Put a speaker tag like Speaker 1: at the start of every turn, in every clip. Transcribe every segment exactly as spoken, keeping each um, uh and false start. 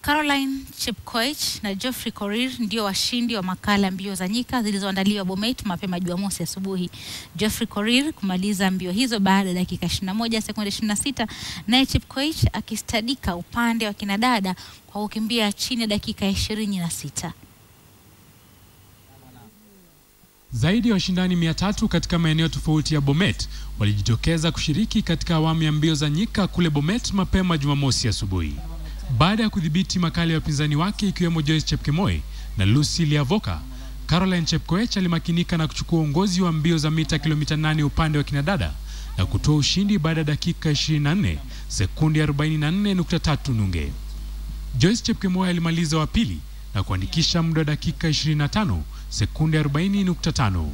Speaker 1: Chepkoech na Geoffry korir ndio washindi wa makala mbio za Nyika zilizoandaliwa Bomet mapema jumamosi asubuhi. Geoffry korir kumaliza mbio hizo baada dakika ishirini na moja sekunde ishirini na sita, naye Chepkoech akistadika upande wa kina dada kwa kukimbia chini ya dakika ishirini na sita.
Speaker 2: Zaidi ya washindani mia tatu katika maeneo tofauti ya Bomet walijitokeza kushiriki katika awamu ya mbio za Nyika kule Bomet mapema jumamosi asubuhi. Baada ya kudhibiti makali ya wapinzani wake ikiwemo Chepkoech na Lucy Liavoka, Chepkoech alimakinika na kuchukua uongozi wa mbio za mita kilomita nane upande wa kina dada na kutoa ushindi baada ya dakika ishirini na nne sekunde arobaini na nne nukta tatu nunge. Chepkoech alimaliza wa pili na kuandikisha muda wa dakika ishirini na tano sekunde arobaini nukta tano.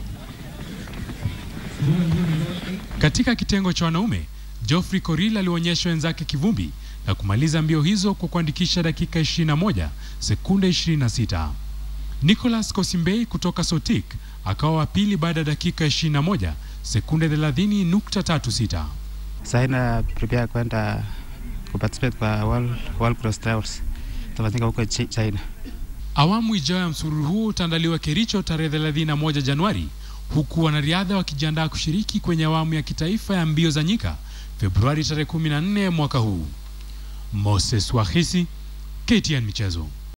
Speaker 2: Katika kitengo cha wanaume, Geoffry korir alionyesha wenzake kivumbi na kumaliza mbio hizo kwa kuandikisha dakika ishirini na moja sekunde ishirini na sita. Nicholas Kosimbei kutoka Sotik akawa wa pili baada ya dakika ishirini na moja sekunde thelathini nukta tatu sita.
Speaker 3: Sasa prepare kwenda kuparticipate kwa World, World Cross Trials tafanyika huko China.
Speaker 2: Awamu ijayo ya msururu huu utaandaliwa Kericho tarehe thelathini na moja Januari, huku wanariadha wakijiandaa kushiriki kwenye awamu ya kitaifa ya mbio za Nyika Februari tarehe kumi na nne mwaka huu. Moses Wahisi, K T N Michezo.